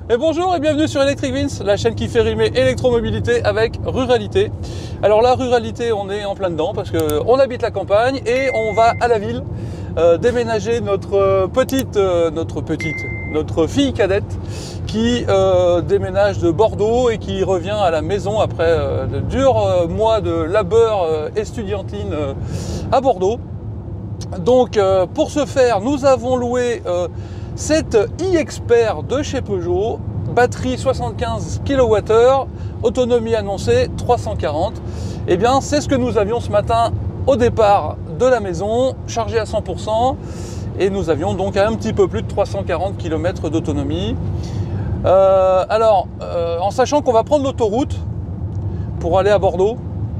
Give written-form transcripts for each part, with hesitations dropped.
Et bonjour et bienvenue sur Electric Vince, la chaîne qui fait rimer électromobilité avec ruralité. Alors la ruralité, on est en plein dedans parce qu'on habite la campagne et on va à la ville déménager notre fille cadette qui déménage de Bordeaux et qui revient à la maison après de durs mois de labeur estudiantine à Bordeaux. Donc pour ce faire, nous avons loué cette e-Expert de chez Peugeot, batterie 75 kWh, autonomie annoncée 340. Et bien c'est ce que nous avions ce matin au départ de la maison, chargé à 100%, et nous avions donc un petit peu plus de 340 km d'autonomie. En sachant qu'on va prendre l'autoroute pour aller à Bordeaux,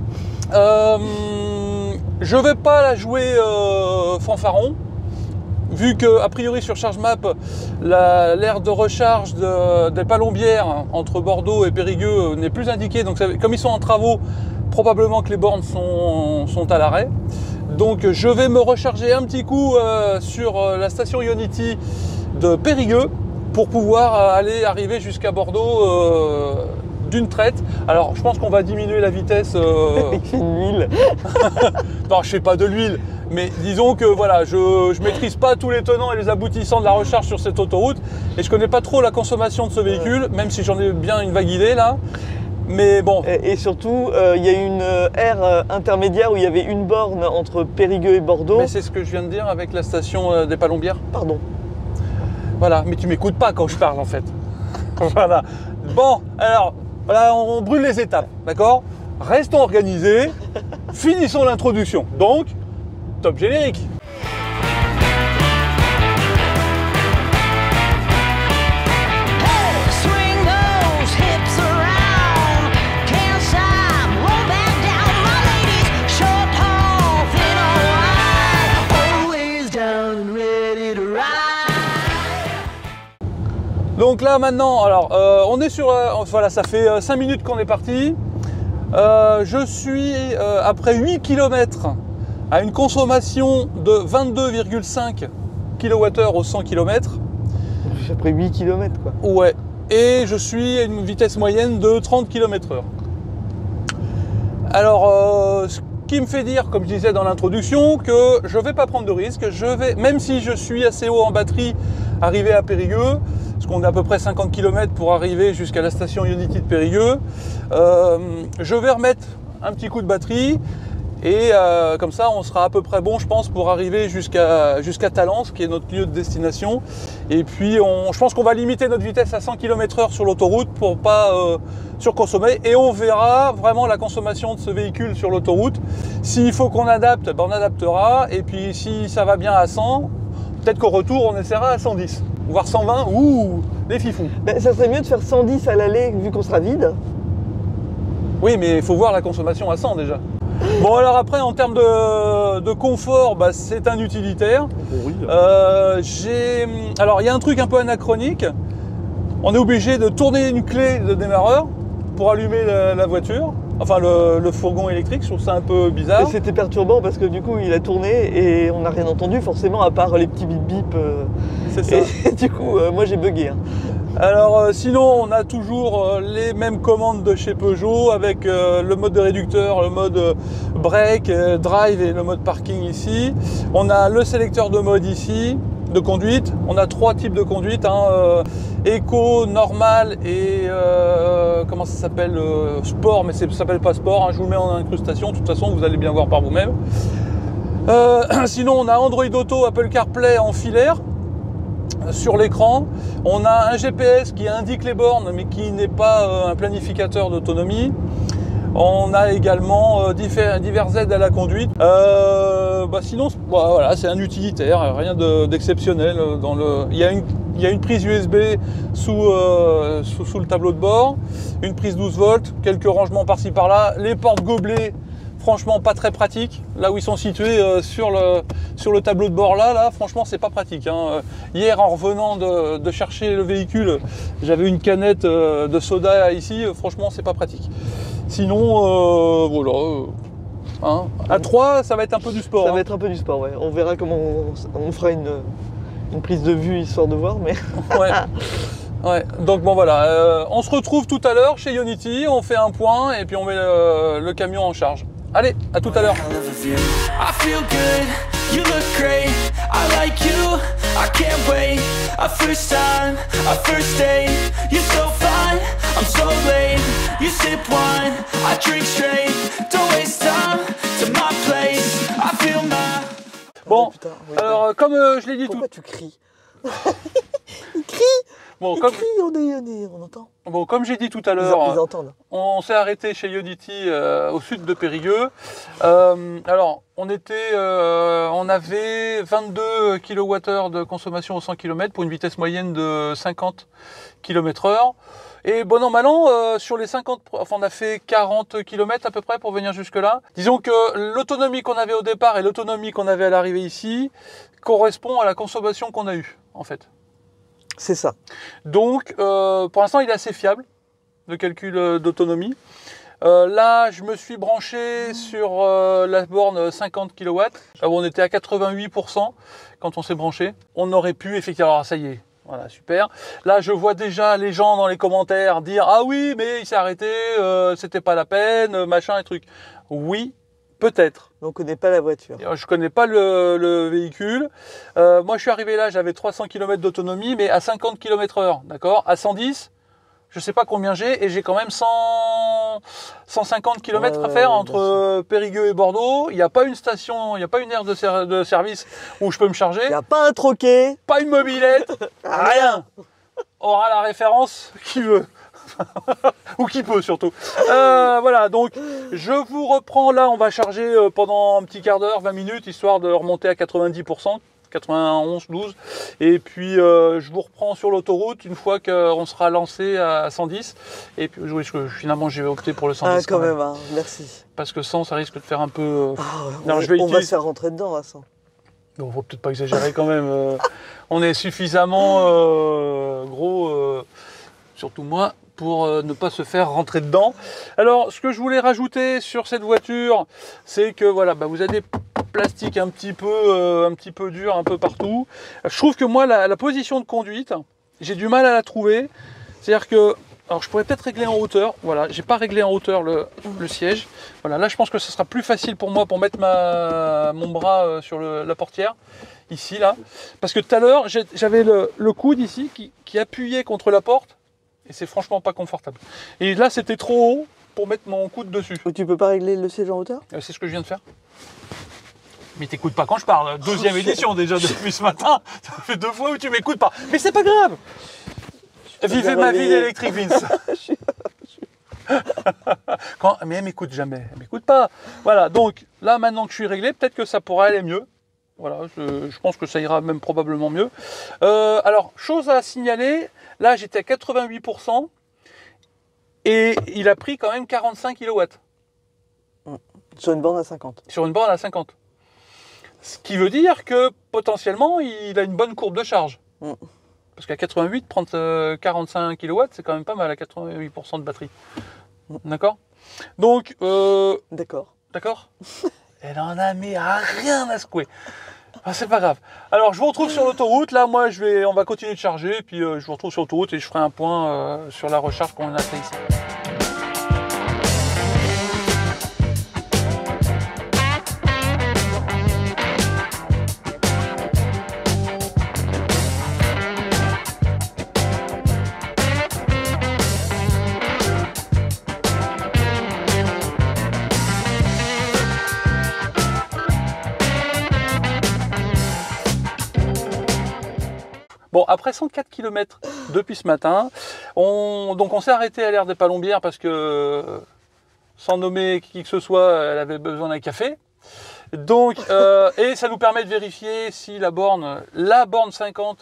je vais pas la jouer fanfaron, vu que a priori sur ChargeMap, l'aire de recharge des Palombières entre Bordeaux et Périgueux n'est plus indiquée. Donc comme ils sont en travaux, probablement que les bornes sont à l'arrêt. Donc je vais me recharger un petit coup sur la station Ionity de Périgueux pour pouvoir arriver jusqu'à Bordeaux d'une traite. Alors je pense qu'on va diminuer la vitesse. Il fait de l'huile. Non, je fais pas de l'huile, mais disons que voilà, je maîtrise pas tous les tenants et les aboutissants de la recharge sur cette autoroute et je connais pas trop la consommation de ce véhicule, même si j'en ai bien une vague idée là. Mais bon. Et surtout, il y a une aire intermédiaire où il y avait une borne entre Périgueux et Bordeaux. Mais c'est ce que je viens de dire avec la station des Palombières. Pardon. Voilà, mais tu m'écoutes pas quand je parle en fait. Voilà. Bon, alors, voilà, on brûle les étapes, d'accord? Restons organisés, finissons l'introduction. Donc, top générique. Donc là maintenant, alors on est sur, voilà, ça fait 5 minutes qu'on est parti. Je suis après 8 km à une consommation de 22,5 kWh au 100 km. Après 8 km quoi. Ouais, et je suis à une vitesse moyenne de 30 km/h. Alors, ce qui me fait dire, comme je disais dans l'introduction, que je ne vais pas prendre de risque. Même si je suis assez haut en batterie, arriver à Périgueux, parce qu'on est à peu près 50 km pour arriver jusqu'à la station Ionity de Périgueux, je vais remettre un petit coup de batterie et comme ça on sera à peu près bon, je pense, pour arriver jusqu'à Talence, qui est notre lieu de destination. Et puis je pense qu'on va limiter notre vitesse à 100 km/h sur l'autoroute pour pas surconsommer, et on verra vraiment la consommation de ce véhicule sur l'autoroute. S'il faut qu'on adapte, ben on adaptera, et puis si ça va bien à 100, peut-être qu'au retour on essaiera à 110, voire 120, ouh, les fifous. Ben, ça serait mieux de faire 110 à l'aller vu qu'on sera vide. Oui, mais il faut voir la consommation à 100 déjà. Bon, alors après, en termes de confort, bah, c'est un utilitaire. Oui. Alors, il y a un truc un peu anachronique. On est obligé de tourner une clé de démarreur pour allumer la voiture. Enfin, le fourgon électrique, je trouve ça un peu bizarre. C'était perturbant parce que du coup, il a tourné et on n'a rien entendu forcément à part les petits bip bip. C'est ça. Et du coup, moi j'ai bugué. Hein. Alors sinon on a toujours les mêmes commandes de chez Peugeot avec le mode de réducteur, le mode break, drive et le mode parking ici. On a le sélecteur de mode ici, de conduite. On a 3 types de conduite, hein, éco, normal et comment ça s'appelle, sport, mais ça s'appelle pas sport, hein, je vous le mets en incrustation, de toute façon vous allez bien voir par vous-même. Sinon on a Android Auto, Apple CarPlay en filaire sur l'écran. On a un GPS qui indique les bornes mais qui n'est pas un planificateur d'autonomie. On a également divers aides à la conduite. Sinon voilà, c'est un utilitaire, rien d'exceptionnel. Il y a une prise USB sous le tableau de bord, une prise 12 volts, quelques rangements par-ci par-là, les portes gobelets. Franchement pas très pratique, là où ils sont situés sur le tableau de bord là franchement c'est pas pratique, hein. Hier en revenant de chercher le véhicule, j'avais une canette de soda ici, franchement c'est pas pratique. Sinon voilà, hein. À 3 ça va être un peu du sport. Ça va être un peu du sport, ouais. On verra comment on fera une prise de vue histoire de voir, mais... Ouais. Ouais, donc bon voilà, on se retrouve tout à l'heure chez Ionity, on fait un point et puis on met le camion en charge. Allez, à tout à l'heure. I feel good, you look great, I like you, I can't wait. A first time, a first date, you're so fine, I'm so late. You sip wine, I drink straight, don't waste time to my place. I feel my... Bon, putain, oui, alors comme je l'ai dit tout... Pourquoi tu cries? Il crie. Bon, Il comme... crie, on entend. Bon, comme j'ai dit tout à Ils l'heure, entendent. on s'est arrêté chez Ionity au sud de Périgueux. Alors, on avait 22 kWh de consommation au 100 km pour une vitesse moyenne de 50 km/h. Et bon an, mal an, sur les 50, enfin on a fait 40 km à peu près pour venir jusque là. Disons que l'autonomie qu'on avait au départ et l'autonomie qu'on avait à l'arrivée ici correspond à la consommation qu'on a eue, en fait. C'est ça. Donc, pour l'instant, il est assez fiable, le calcul d'autonomie. Là, je me suis branché sur la borne 50 kW. On était à 88% quand on s'est branché. On aurait pu, effectivement, alors ça y est, voilà, super. Là, je vois déjà les gens dans les commentaires dire « Ah oui, mais il s'est arrêté, c'était pas la peine, machin et truc. » Oui, peut-être. Donc on connaît pas la voiture. Je connais pas le véhicule. Moi, je suis arrivé là, j'avais 300 km d'autonomie, mais à 50 km/h, d'accord. À 110, je sais pas combien j'ai, et j'ai quand même 150 km à faire entre Périgueux et Bordeaux. Il n'y a pas une station, il n'y a pas une aire de service où je peux me charger. Il n'y a pas un troquet. Pas une mobilette, rien. Aura la référence qui veut. Ou qui peut surtout. Voilà, donc je vous reprends là, on va charger pendant un petit quart d'heure, 20 minutes, histoire de remonter à 90%, 91, 12. Et puis je vous reprends sur l'autoroute une fois qu'on sera lancé à 110. Et puis oui, finalement j'ai opté pour le 110. Ah, quand même, hein, merci. Parce que 100, ça risque de faire un peu... on va se faire rentrer dedans, Vincent. Bon, faut peut-être pas exagérer quand même. On est suffisamment gros, surtout moi, pour ne pas se faire rentrer dedans. Alors, ce que je voulais rajouter sur cette voiture, c'est que voilà, vous avez des plastiques un petit peu durs un peu partout. Je trouve que moi, la position de conduite, j'ai du mal à la trouver. C'est-à-dire que, alors je pourrais peut-être régler en hauteur. Voilà, j'ai pas réglé en hauteur le siège. Voilà, là je pense que ce sera plus facile pour moi pour mettre mon bras sur la portière. Ici, là. Parce que tout à l'heure, j'avais le coude ici qui appuyait contre la porte. Et c'est franchement pas confortable. Et là, c'était trop haut pour mettre mon coude dessus. Tu peux pas régler le siège en hauteur? C'est ce que je viens de faire. Mais t'écoutes pas quand je parle. Deuxième édition déjà depuis ce matin. Ça fait 2 fois où tu m'écoutes pas. Mais c'est pas grave. Vivez ma vie d'électrique, Vince. Mais elle m'écoute jamais. Elle m'écoute pas. Voilà, donc là, maintenant que je suis réglé, peut-être que ça pourra aller mieux. Voilà, je pense que ça ira même probablement mieux. Alors, chose à signaler, là j'étais à 88% et il a pris quand même 45 kW. Sur une borne à 50. Sur une borne à 50. Ce qui veut dire que potentiellement il a une bonne courbe de charge. Parce qu'à 88, prendre 45 kW, c'est quand même pas mal à 88% de batterie. D'accord? Donc, D'accord. D'accord? Elle en a mis à rien à secouer. Ah, c'est pas grave. Alors, je vous retrouve sur l'autoroute. Là, moi, on va continuer de charger. Et puis, je vous retrouve sur l'autoroute et je ferai un point sur la recharge qu'on a fait ici. Bon, après 104 km depuis ce matin, on s'est arrêté à l'aire des Palombières parce que, sans nommer qui que ce soit, elle avait besoin d'un café. Donc, et ça nous permet de vérifier si la borne 50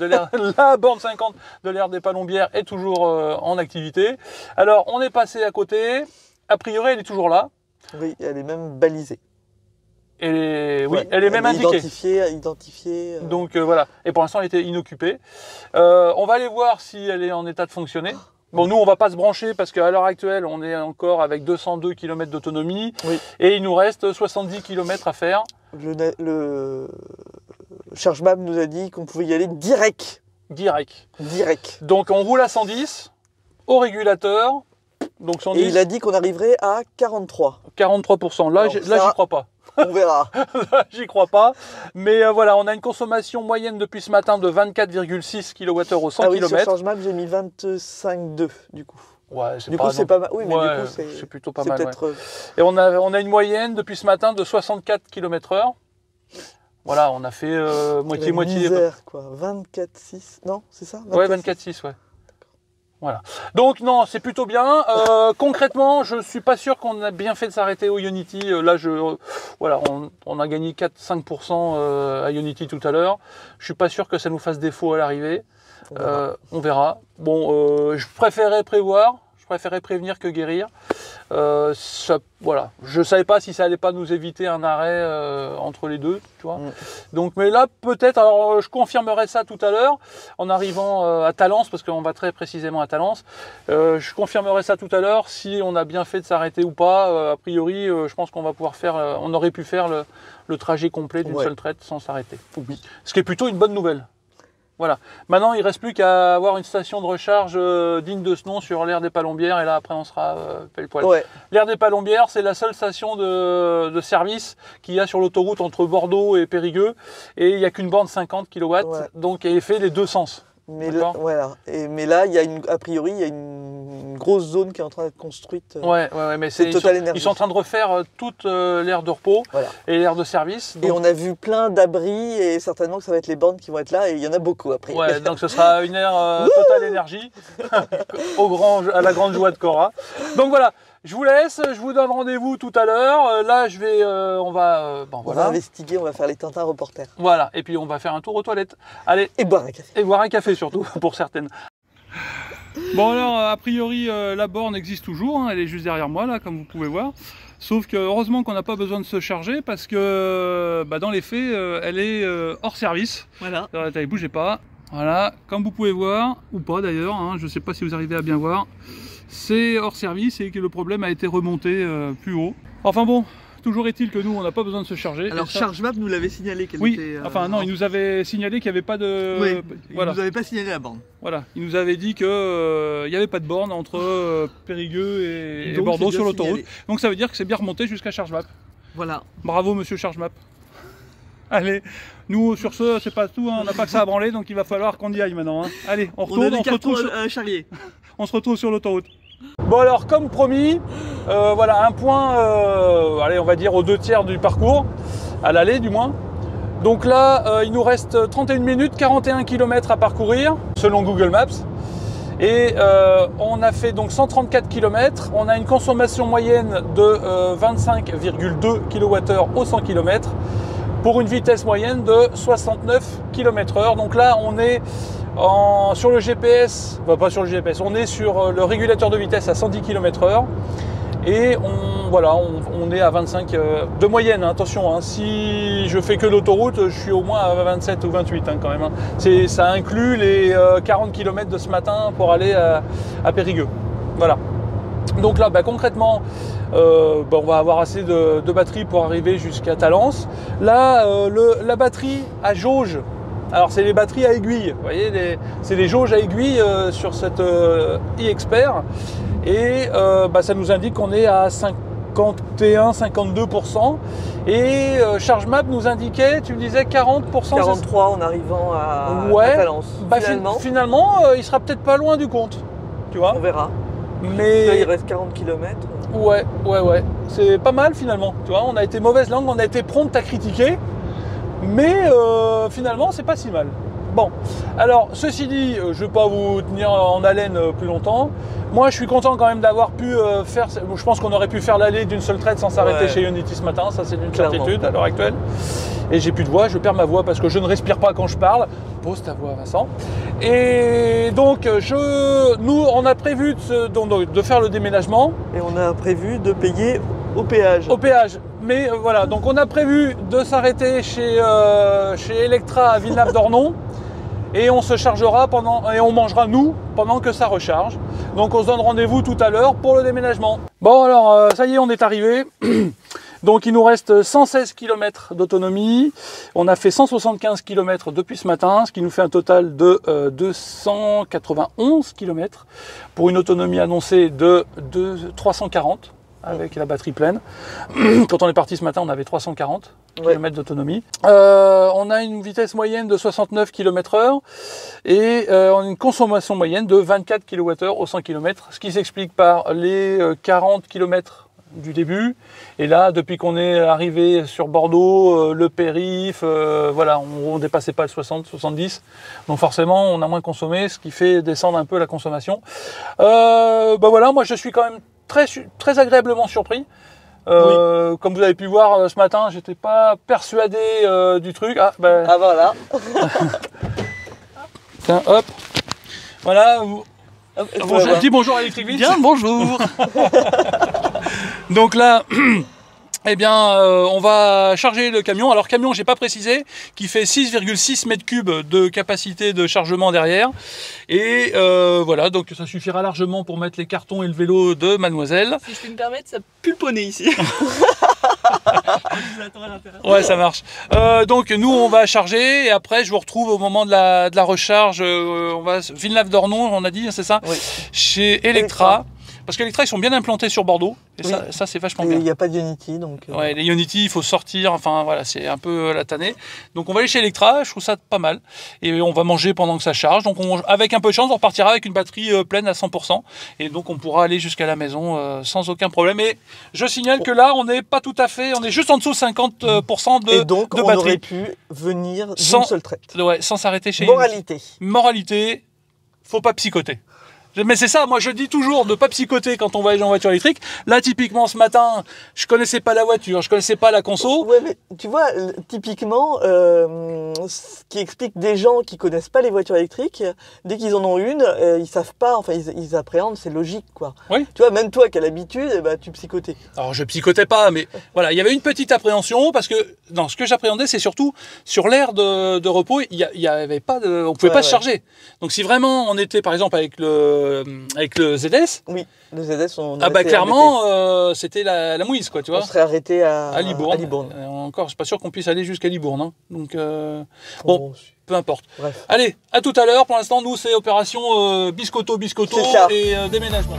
de l'aire des Palombières est toujours en activité. Alors, on est passé à côté. A priori, elle est toujours là. Oui, elle est même balisée. Oui, elle est même indiquée. Identifiée. Donc voilà. Et pour l'instant, elle était inoccupée. On va aller voir si elle est en état de fonctionner. Bon, nous, on va pas se brancher parce qu'à l'heure actuelle, on est encore avec 202 km d'autonomie. Oui. Et il nous reste 70 km à faire. Le ChargeMap nous a dit qu'on pouvait y aller direct. direct. Direct. Donc on roule à 110 au régulateur. Donc 110, Et il a dit qu'on arriverait à 43. 43%. Là, Alors, j'y ça- crois pas. On verra. J'y crois pas. Mais voilà, on a une consommation moyenne depuis ce matin de 24,6 kWh au 100 Ah oui, sur km. ChargeMap, j'ai mis 25,2 du coup. Ouais, Du coup, c'est pas mal. Oui, mais Ouais, du coup, c'est plutôt pas c'est mal. peut-être. Et on a une moyenne depuis ce matin de 64 km/h. Voilà, on a fait moitié-moitié. Misère, quoi. 24,6. Non, c'est ça? Ouais, 24,6, ouais. Voilà. Donc non, c'est plutôt bien. Concrètement, je suis pas sûr qu'on a bien fait de s'arrêter au Ionity. Là, voilà, on a gagné 4-5% à Ionity tout à l'heure. Je suis pas sûr que ça nous fasse défaut à l'arrivée. On verra. Bon, je préférais prévoir. Je préférais prévenir que guérir. Voilà. Je savais pas si ça allait pas nous éviter un arrêt entre les deux, tu vois. Donc, mais là, peut-être, alors je confirmerai ça tout à l'heure, en arrivant à Talence, parce qu'on va très précisément à Talence. Je confirmerai ça tout à l'heure, si on a bien fait de s'arrêter ou pas. A priori, je pense qu'on va pouvoir faire, on aurait pu faire le trajet complet d'une seule traite sans s'arrêter. Ce qui est plutôt une bonne nouvelle. Voilà. Maintenant, il ne reste plus qu'à avoir une station de recharge digne de ce nom sur l'aire des Palombières, et là, après, on sera pile poil. Ouais. L'aire des Palombières, c'est la seule station de service qu'il y a sur l'autoroute entre Bordeaux et Périgueux, et il n'y a qu'une borne 50 kW, donc elle fait les deux sens. Mais là, voilà. Mais là, il y a a priori, il y a une grosse zone qui est en train d'être construite. Ouais, mais c'est Total Energy. Ils sont en train de refaire toute l'aire de repos et l'aire de service. Donc... Et on a vu plein d'abris, et certainement que ça va être les bornes qui vont être là, et il y en a beaucoup après. Ouais, donc ce sera une aire Total Energy, à la grande joie de Cora. Donc voilà. Je vous laisse, je vous donne rendez-vous tout à l'heure. Là, on va investiguer, on va faire les Tintins reporters. Voilà, et puis on va faire un tour aux toilettes. Allez. Et boire un café. Et boire un café surtout, pour certaines. Bon alors, a priori, la borne existe toujours, hein, elle est juste derrière moi, là, comme vous pouvez voir. Sauf que heureusement qu'on n'a pas besoin de se charger, parce que dans les faits, elle est hors service. Voilà. Attendez, bougez pas. Voilà, comme vous pouvez voir, ou pas d'ailleurs, hein, je ne sais pas si vous arrivez à bien voir. C'est hors service et que le problème a été remonté plus haut. Enfin bon, toujours est-il que nous, on n'a pas besoin de se charger. Alors ChargeMap nous l'avait signalé qu'elle était... enfin non, il nous avait signalé qu'il n'y avait pas de... Oui, il nous avait pas signalé la borne. Voilà, il nous avait dit qu'il n'y avait pas de borne entre Périgueux et Bordeaux sur l'autoroute. Donc ça veut dire que c'est bien remonté jusqu'à ChargeMap. Voilà. Bravo monsieur ChargeMap. Allez, nous sur ce, c'est pas tout, hein, on n'a pas que ça à branler, donc il va falloir qu'on y aille maintenant. Hein. Allez, on retourne, on se retrouve on se retrouve sur l'autoroute. Bon alors, comme promis, voilà un point, allez, on va dire aux 2/3 du parcours, à l'aller du moins. Donc là, il nous reste 31 minutes, 41 km à parcourir, selon Google Maps. Et on a fait donc 134 km, on a une consommation moyenne de 25,2 kWh au 100 km, pour une vitesse moyenne de 69 km/h. Donc là, on est sur le GPS, enfin pas sur le GPS, on est sur le régulateur de vitesse à 110 km/h. Et on est à 25 de moyenne, hein, attention, hein, si je fais que l'autoroute, je suis au moins à 27 ou 28 hein, quand même. Hein. Ça inclut les 40 km de ce matin pour aller à Périgueux. Voilà. Donc là, concrètement, on va avoir assez de batterie pour arriver jusqu'à Talence. Là, la batterie à jauge, alors c'est les batteries à aiguille, vous voyez, c'est les jauges à aiguille sur cette e-Expert. Et ça nous indique qu'on est à 51-52%. Et ChargeMap nous indiquait, tu me disais 40%. 43 en arrivant à Talence. Finalement, il sera peut-être pas loin du compte. Tu vois. On verra. Mais là, il reste 40 km. Ouais. C'est pas mal finalement. Tu vois, on a été mauvaise langue, on a été prompte à critiquer. Mais finalement, c'est pas si mal. Bon, alors ceci dit, je ne vais pas vous tenir en haleine plus longtemps. Moi, je suis content quand même d'avoir pu faire. Je pense qu'on aurait pu faire l'aller d'une seule traite sans s'arrêter chez Ionity ce matin. Ça, c'est une certitude à l'heure actuelle. Et j'ai plus de voix, je perds ma voix parce que je ne respire pas quand je parle. Pose ta voix, Vincent. Et donc, nous, on a prévu de faire le déménagement. Et on a prévu de payer au péage. Au péage. Mais voilà, donc on a prévu de s'arrêter chez Electra à Villenave-d'Ornon. Et on se chargera et on mangera nous pendant que ça recharge. Donc on se donne rendez-vous tout à l'heure pour le déménagement. Bon alors ça y est, on est arrivé. Donc il nous reste 116 km d'autonomie. On a fait 175 km depuis ce matin, ce qui nous fait un total de 291 km pour une autonomie annoncée de 340 avec la batterie pleine. Quand on est parti ce matin, on avait 340 km d'autonomie. On a une vitesse moyenne de 69 km/h et on a une consommation moyenne de 24 kWh au 100 km, ce qui s'explique par les 40 km du début. Et là, depuis qu'on est arrivé sur Bordeaux, le périph', voilà, on ne dépassait pas le 60-70. Donc forcément, on a moins consommé, ce qui fait descendre un peu la consommation. Voilà, moi je suis quand même très agréablement surpris. Comme vous avez pu voir ce matin, j'étais pas persuadé du truc. Ah voilà. Tiens, hop. Voilà. Bonjour, dis bonjour à Electric Vince. Bien, bonjour. Donc là, eh bien, on va charger le camion. Alors camion, j'ai pas précisé, qui fait 6,6 mètres cubes de capacité de chargement derrière. Et voilà, donc ça suffira largement pour mettre les cartons et le vélo de mademoiselle. Si je puis me permettre, ça pue le poney ici. Ouais, ça marche. Donc nous, on va charger et après, je vous retrouve au moment de la recharge. On va Villeneuve-d'Ornon, on a dit, c'est ça? Oui. Chez Electra. Parce qu'Electra, ils sont bien implantés sur Bordeaux. Et ça c'est vachement bien. Il n'y a pas de Ionity, donc... Ouais, les Ionity, il faut sortir. Enfin, voilà, c'est un peu la tannée. Donc, on va aller chez Electra. Je trouve ça pas mal. Et on va manger pendant que ça charge. Donc, avec un peu de chance, on repartira avec une batterie pleine à 100%. Et donc, on pourra aller jusqu'à la maison sans aucun problème. Et je signale que là, on n'est pas tout à fait... On est juste en dessous de 50% de batterie. Et donc, on aurait pu venir d'une seule traite. Ouais, sans s'arrêter chez Moralité. Moralité, faut pas psychoter. Mais c'est ça, moi je dis toujours de ne pas psychoter quand on voyage en voiture électrique. Là, typiquement, ce matin, je connaissais pas la voiture, je connaissais pas la conso. Ouais, mais tu vois, typiquement, ce qui explique des gens qui connaissent pas les voitures électriques, dès qu'ils en ont une, ils savent pas, enfin, ils appréhendent, c'est logique, quoi. Oui. Tu vois, même toi qui as l'habitude, tu psychotais. Alors, je psychotais pas, mais voilà, il y avait une petite appréhension parce que, non, ce que j'appréhendais, c'est surtout sur l'aire de repos, il y avait pas de, on pouvait pas se charger. Donc, si vraiment on était, par exemple, avec le ZS. Oui, le ZS, on clairement, c'était la mouise, quoi, tu vois. On serait arrêté à Libourne. Encore, je suis pas sûr qu'on puisse aller jusqu'à Libourne. Hein. Donc, bon, peu importe. Bref. Allez, à tout à l'heure. Pour l'instant, nous, c'est opération biscotto et déménagement.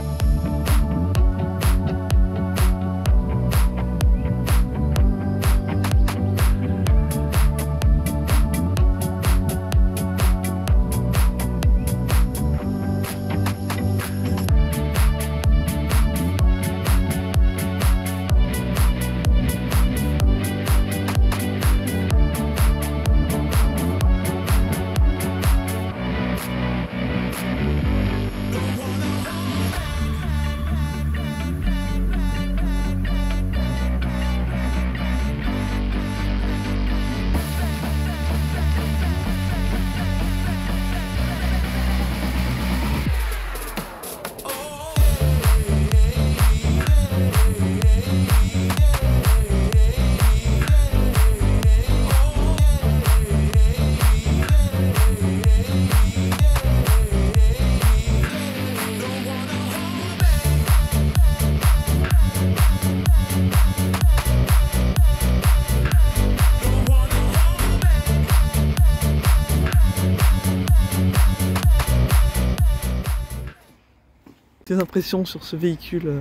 Tes impressions sur ce véhicule?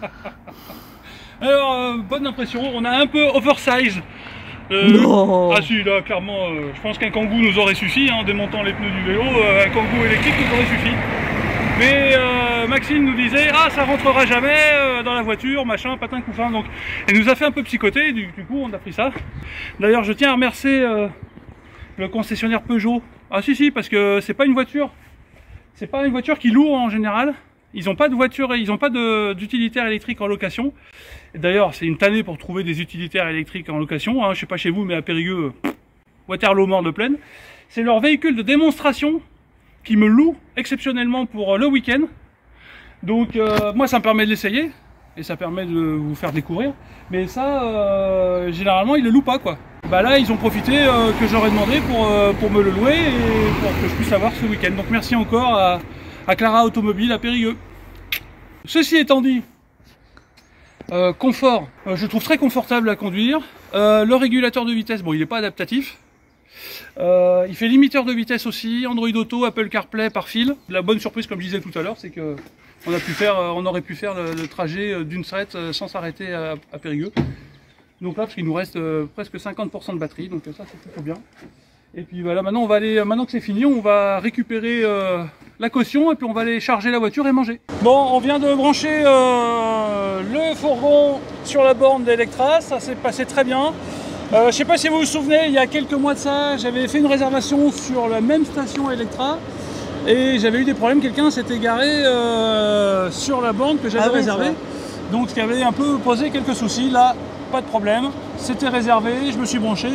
Alors, bonne impression, on a un peu oversize. Non. Ah si, là, clairement, je pense qu'un Kangoo nous aurait suffi, en démontant les pneus du vélo, un Kangoo électrique nous aurait suffi. Mais Maxime nous disait, ah, ça rentrera jamais dans la voiture, machin, patin couffin. Donc, elle nous a fait un peu psychoter, du coup, on a pris ça. D'ailleurs, je tiens à remercier le concessionnaire Peugeot. Ah si, parce que c'est pas une voiture qui loue en général. Ils n'ont pas de voiture, ils n'ont pas d'utilitaire électrique en location. D'ailleurs, c'est une tannée pour trouver des utilitaires électriques en location. Hein. Je ne sais pas chez vous, mais à Périgueux, Waterloo mort de plaine. C'est leur véhicule de démonstration qui me loue exceptionnellement pour le week-end. Donc, moi, ça me permet de l'essayer et ça permet de vous faire découvrir. Mais ça, généralement, ils ne le louent pas, quoi. Bah là, ils ont profité que j'aurais demandé pour me le louer et pour que je puisse avoir ce week-end. Donc, merci encore à Clara Automobile à Périgueux. Ceci étant dit, Confort, je trouve très confortable à conduire. Le régulateur de vitesse, bon, il n'est pas adaptatif. Il fait limiteur de vitesse aussi, Android Auto, Apple CarPlay par fil. La bonne surprise, comme je disais tout à l'heure, c'est que on aurait pu faire le trajet d'une traite sans s'arrêter à Périgueux. Donc là, parce qu'il nous reste presque 50% de batterie, donc ça c'est plutôt bien. Et puis voilà, maintenant que c'est fini, on va récupérer la caution et puis on va aller charger la voiture et manger. Bon, on vient de brancher le fourgon sur la borne d'Electra, ça s'est passé très bien. Je ne sais pas si vous vous souvenez, il y a quelques mois de ça, j'avais fait une réservation sur la même station Electra et j'avais eu des problèmes, quelqu'un s'était garé sur la borne que j'avais réservée. Donc ce qui avait un peu posé quelques soucis. Là, pas de problème, c'était réservé, je me suis branché,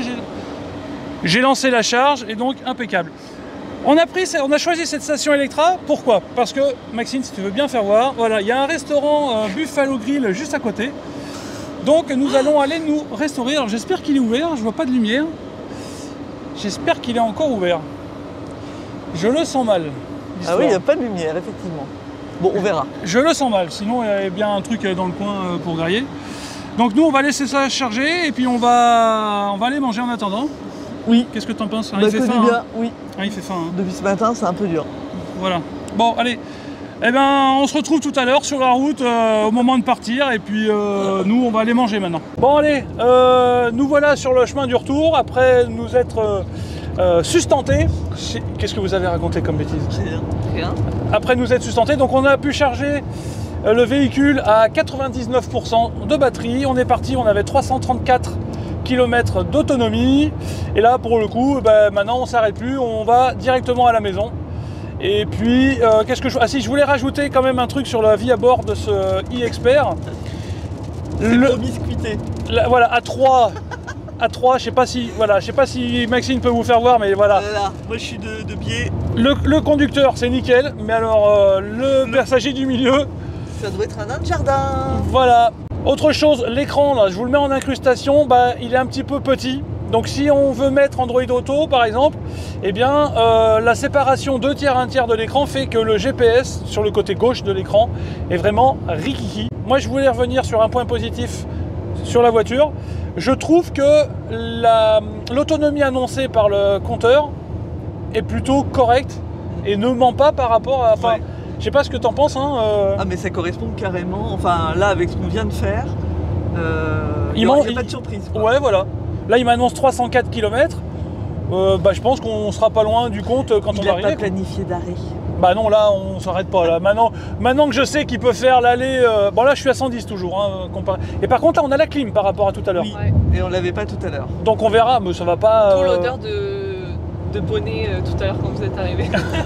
j'ai lancé la charge et donc impeccable. On a choisi cette station Electra, pourquoi? Parce que, Maxime, si tu veux bien faire voir, voilà, il y a un restaurant Buffalo Grill juste à côté. Donc nous allons aller nous restaurer. Alors j'espère qu'il est ouvert, je vois pas de lumière. J'espère qu'il est encore ouvert. Je le sens mal. Ah oui, il n'y a pas de lumière, effectivement. Bon, on verra. Je le sens mal, sinon il y a bien un truc dans le coin pour grailler. Donc nous on va laisser ça charger et puis on va aller manger en attendant. Oui. Qu'est-ce que tu en penses? Il fait faim, bien, oui. Il fait faim. Hein. Depuis ce matin, c'est un peu dur. Voilà. Bon, allez. Eh ben, on se retrouve tout à l'heure sur la route au moment de partir et puis nous on va aller manger maintenant. Bon allez, nous voilà sur le chemin du retour après nous être sustentés. Qu'est-ce que vous avez raconté comme bêtise? Rien. Après nous être sustentés, donc on a pu charger le véhicule à 99% de batterie. On est parti, on avait 334 km d'autonomie et là pour le coup, maintenant on s'arrête plus, on va directement à la maison. Et puis, qu'est-ce que je... Ah si, je voulais rajouter quand même un truc sur la vie à bord de ce e-Expert. Promiscuité. Voilà, à 3, je sais pas si Maxime peut vous faire voir, mais voilà. Là, moi je suis de pied. Le conducteur, c'est nickel, mais alors le passager du milieu... Ça doit être un nain de jardin. Voilà. Autre chose, l'écran, là, je vous le mets en incrustation, il est un petit peu petit. Donc si on veut mettre Android Auto par exemple, eh bien la séparation 2 tiers 1 tiers de l'écran fait que le GPS sur le côté gauche de l'écran est vraiment rikiki. Moi je voulais revenir sur un point positif sur la voiture. Je trouve que l'autonomie annoncée par le compteur est plutôt correcte et ne ment pas par rapport à... Enfin, je sais pas ce que tu en penses. Hein, Ah mais ça correspond carrément, enfin là avec ce qu'on vient de faire, il n'y a pas de surprise. Quoi. Ouais voilà. Là, il m'annonce 304 km. Je pense qu'on sera pas loin du compte quand on va arriver. Il n'a pas planifié d'arrêt. Bah non, là, on s'arrête pas. Là. Maintenant que je sais qu'il peut faire l'aller... Bon, là, je suis à 110 toujours. Hein, comparé. Et par contre, là, on a la clim par rapport à tout à l'heure. Oui, et on l'avait pas tout à l'heure. Donc, on verra, mais ça va pas... Pour l'odeur de bonnet tout à l'heure quand vous êtes arrivé.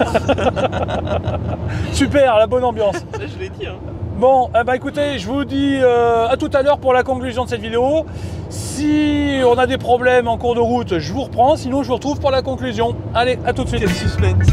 Super, la bonne ambiance. Je l'ai dit. Hein. Bon, écoutez, je vous dis à tout à l'heure pour la conclusion de cette vidéo. Si on a des problèmes en cours de route, je vous reprends. Sinon, je vous retrouve pour la conclusion. Allez, à tout de suite. Quel suspense.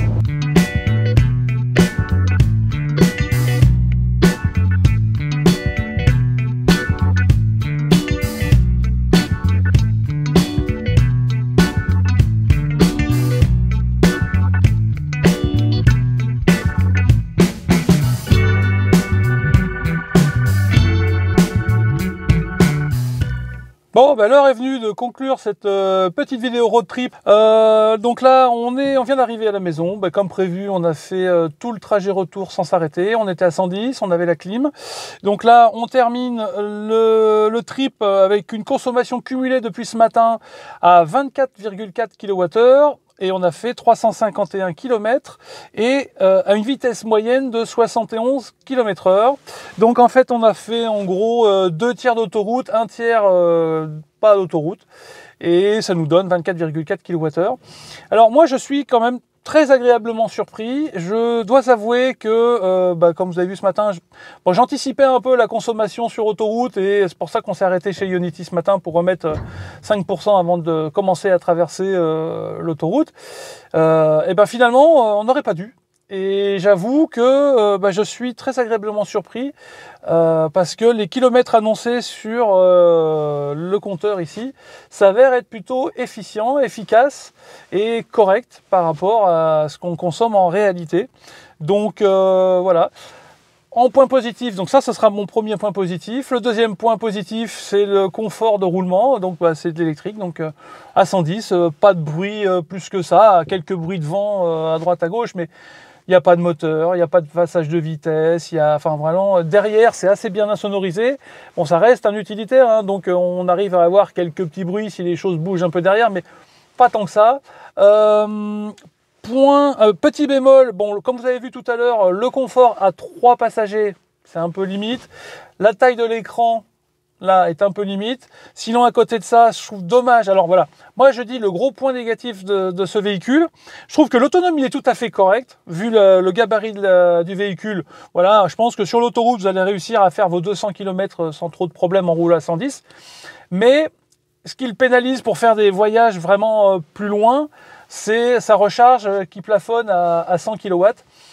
Bon, l'heure est venue de conclure cette petite vidéo road trip. Donc là, on vient d'arriver à la maison. Comme prévu, on a fait tout le trajet retour sans s'arrêter. On était à 110, on avait la clim. Donc là, on termine le trip avec une consommation cumulée depuis ce matin à 24,4 kWh. Et on a fait 351 km et à une vitesse moyenne de 71 km/h. Donc en fait, on a fait en gros 2 tiers d'autoroute, 1 tiers pas d'autoroute. Et ça nous donne 24,4 kWh. Alors moi, je suis quand même très agréablement surpris. Je dois avouer que, comme vous avez vu ce matin, j'anticipais un peu la consommation sur autoroute et c'est pour ça qu'on s'est arrêté chez Ionity ce matin pour remettre 5% avant de commencer à traverser l'autoroute. Finalement, on n'aurait pas dû. Et j'avoue que je suis très agréablement surpris parce que les kilomètres annoncés sur le compteur ici s'avèrent être plutôt efficients, efficaces et corrects par rapport à ce qu'on consomme en réalité. Donc voilà. En point positif, donc ça, ce sera mon premier point positif. Le deuxième point positif, c'est le confort de roulement. Donc c'est de l'électrique, donc à 110, pas de bruit plus que ça, quelques bruits de vent à droite à gauche, mais il n'y a pas de moteur, il n'y a pas de passage de vitesse, enfin vraiment derrière c'est assez bien insonorisé. Bon, ça reste un utilitaire, hein, donc on arrive à avoir quelques petits bruits si les choses bougent un peu derrière, mais pas tant que ça. Petit bémol, bon, comme vous avez vu tout à l'heure, le confort à 3 passagers, c'est un peu limite. La taille de l'écran, là, est un peu limite. Sinon, à côté de ça, je trouve dommage. Alors voilà, moi je dis le gros point négatif de ce véhicule, je trouve que l'autonomie est tout à fait correcte, vu le gabarit du véhicule. Voilà, je pense que sur l'autoroute, vous allez réussir à faire vos 200 km sans trop de problèmes en roulant à 110. Mais ce qui le pénalise pour faire des voyages vraiment plus loin, c'est sa recharge qui plafonne à 100 kW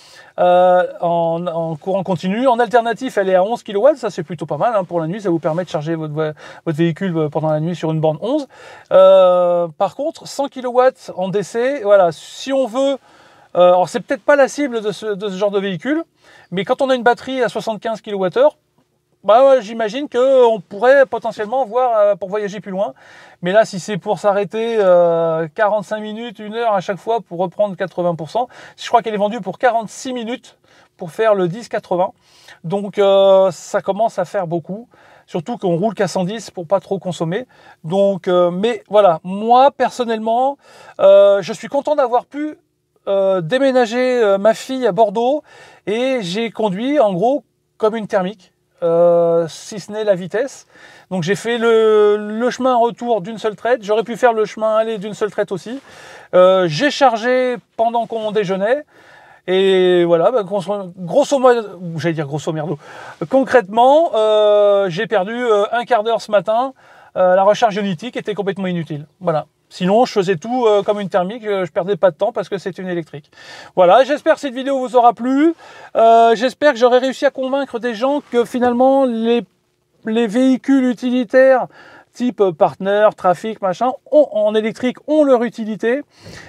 en courant continu. En alternatif, elle est à 11 kW, ça c'est plutôt pas mal hein, pour la nuit, ça vous permet de charger votre véhicule pendant la nuit sur une borne 11. Par contre, 100 kW en DC, voilà, si on veut, alors c'est peut-être pas la cible de ce genre de véhicule, mais quand on a une batterie à 75 kWh, bah, j'imagine qu'on pourrait potentiellement voir pour voyager plus loin. Mais là, si c'est pour s'arrêter 45 minutes, 1 heure à chaque fois pour reprendre 80%, je crois qu'elle est vendue pour 46 minutes pour faire le 10-80. Donc ça commence à faire beaucoup. Surtout qu'on roule qu'à 110 pour pas trop consommer. Donc, mais voilà, moi personnellement, je suis content d'avoir pu déménager ma fille à Bordeaux et j'ai conduit en gros comme une thermique. Si ce n'est la vitesse. Donc j'ai fait le chemin retour d'une seule traite. J'aurais pu faire le chemin aller d'une seule traite aussi. J'ai chargé pendant qu'on déjeunait. Et voilà, bah, grosso modo, j'allais dire grosso merdo. Concrètement, j'ai perdu un quart d'heure ce matin. La recharge ionitique était complètement inutile. Voilà. Sinon, je faisais tout comme une thermique, je perdais pas de temps parce que c'est une électrique. Voilà, j'espère que cette vidéo vous aura plu. J'espère que j'aurai réussi à convaincre des gens que finalement, les véhicules utilitaires type Partner, Trafic, machin, en électrique, ont leur utilité.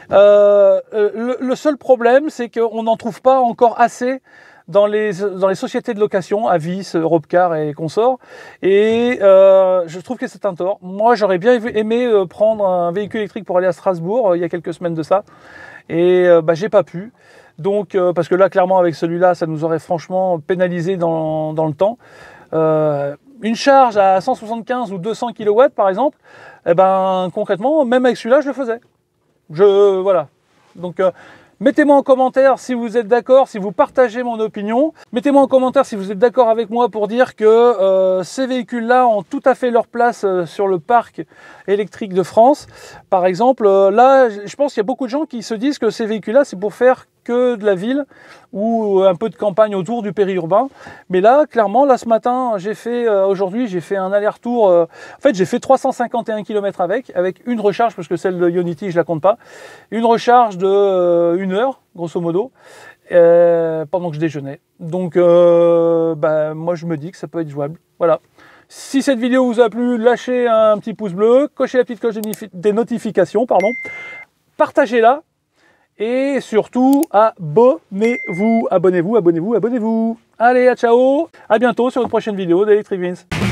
Le seul problème, c'est qu'on n'en trouve pas encore assez dans les sociétés de location, Avis, Europcar et consorts. Et je trouve que c'est un tort. Moi, j'aurais bien aimé prendre un véhicule électrique pour aller à Strasbourg il y a quelques semaines de ça. Et bah, j'ai pas pu. Donc, parce que là, clairement, avec celui-là, ça nous aurait franchement pénalisé dans le temps. Une charge à 175 ou 200 kW, par exemple, eh ben, concrètement, même avec celui-là, je le faisais. Voilà. Donc, mettez-moi en commentaire si vous êtes d'accord, si vous partagez mon opinion. Mettez-moi en commentaire si vous êtes d'accord avec moi pour dire que ces véhicules-là ont tout à fait leur place sur le parc électrique de France. Par exemple, là, je pense qu'il y a beaucoup de gens qui se disent que ces véhicules-là, c'est pour faire que de la ville ou un peu de campagne autour du périurbain. Mais là, clairement, là ce matin, aujourd'hui, j'ai fait un aller-retour. En fait, j'ai fait 351 km avec une recharge, parce que celle de Ionity, je la compte pas. Une recharge de 1 heure, grosso modo, pendant que je déjeunais. Donc, bah, moi, je me dis que ça peut être jouable. Voilà. Si cette vidéo vous a plu, lâchez un petit pouce bleu, cochez la petite cloche des notifications, pardon. Partagez-la. Et surtout, abonnez-vous. Allez, à ciao. À bientôt sur une prochaine vidéo d'Electric Vince.